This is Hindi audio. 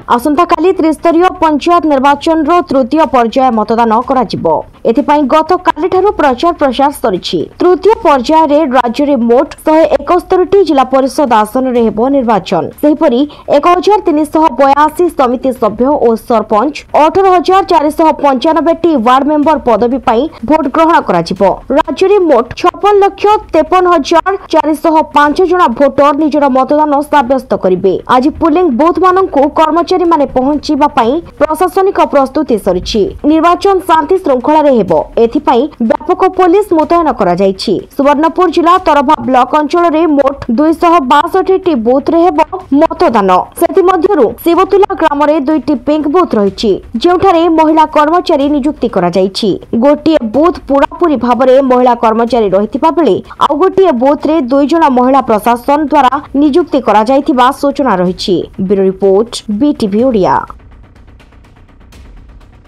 आसंता काली त्रिस्तरीय पंचायत निर्वाचन रो तृतीय पर्याय मतदान कराजिबो। एथिपाई गत काली ठारू प्रचार प्रसार सरिछि। तृतीय पर्याय रे राज्य रे मोट 171 जिला परिषद आसन रे हेबो निर्वाचन। सेहिपरि 1382 समिति सभ्य और सरपंच 18495 टी वार्ड मेंबर पदवी पाई भोट ग्रहण कराजिबो। राज्य रे मोट 56,53,405 जना भोटर निजर मतदान साब्यस्त करिवे। आज पुलिंग बूथ माननकु कर्मचारी माने पहुंचीबा पाई प्रशासनिक प्रस्तुति सरिछि। निर्वाचन शांति श्रृंखला रे हेबो। एथिपाई व्यापक पुलिस मुतयन करा जायछि। सुवर्णपुर जिला तरभा ब्लॉक अंचल रे मोट 262 टी बूथ रे हेबो मतदान। सेति मध्यरु शिवतुला ग्राम रे 2 टी पिंक बूथ रहिछि, जेउठारे महिला कर्मचारी नियुक्ति करा जायछि। गोटिए बूथ पूरापूरी भाबरे महिला कर्मचारी रहितिबा बेले आ गोटिए बूथ रे 2 जण महिला प्रशासन द्वारा नियुक्ति करा जायतिबा सूचना रहिछि। Bureau report BTV Odia.